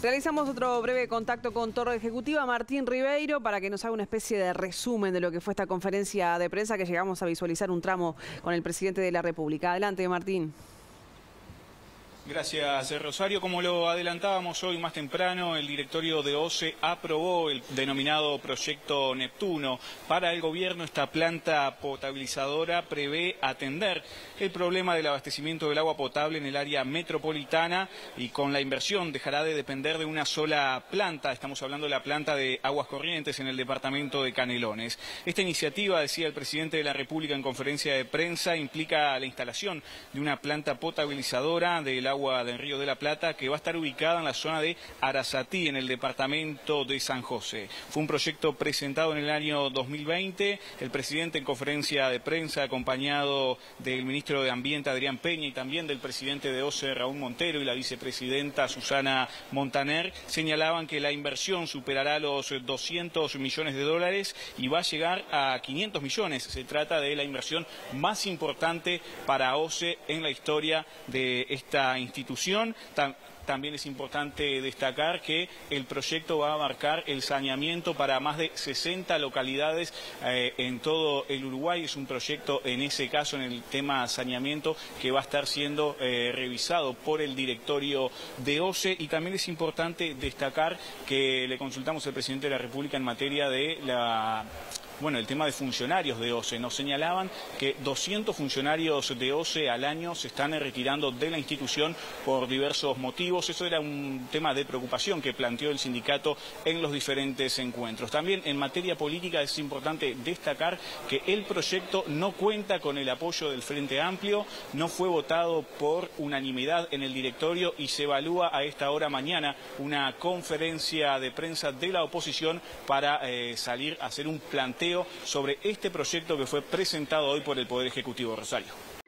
Realizamos otro breve contacto con Torre Ejecutiva, Martín Ribeiro, para que nos haga una especie de resumen de lo que fue esta conferencia de prensa que llegamos a visualizar un tramo con el presidente de la República. Adelante, Martín. Gracias, Rosario. Como lo adelantábamos hoy más temprano, el directorio de OCE aprobó el denominado Proyecto Neptuno. Para el gobierno, esta planta potabilizadora prevé atender el problema del abastecimiento del agua potable en el área metropolitana y con la inversión dejará de depender de una sola planta. Estamos hablando de la planta de Aguas Corrientes en el departamento de Canelones. Esta iniciativa, decía el presidente de la República en conferencia de prensa, implica la instalación de una planta potabilizadora del agua del Río de la Plata que va a estar ubicada en la zona de Arasatí, en el departamento de San José. Fue un proyecto presentado en el año 2020. El presidente en conferencia de prensa, acompañado del ministro de Ambiente, Adrián Peña, y también del presidente de OCE, Raúl Montero, y la vicepresidenta Susana Montaner, señalaban que la inversión superará los 200 millones de dólares y va a llegar a 500 millones. Se trata de la inversión más importante para OCE en la historia de esta institución. También es importante destacar que el proyecto va a abarcar el saneamiento para más de 60 localidades en todo el Uruguay. Es un proyecto, en ese caso, en el tema saneamiento, que va a estar siendo revisado por el directorio de OCE. Y también es importante destacar que le consultamos al presidente de la República en materia de el tema de funcionarios de OCE. Nos señalaban que 200 funcionarios de OCE al año se están retirando de la institución por diversos motivos. Eso era un tema de preocupación que planteó el sindicato en los diferentes encuentros. También en materia política es importante destacar que el proyecto no cuenta con el apoyo del Frente Amplio, no fue votado por unanimidad en el directorio y se evalúa a esta hora mañana una conferencia de prensa de la oposición para salir a hacer un planteo sobre este proyecto que fue presentado hoy por el Poder Ejecutivo. Rosario.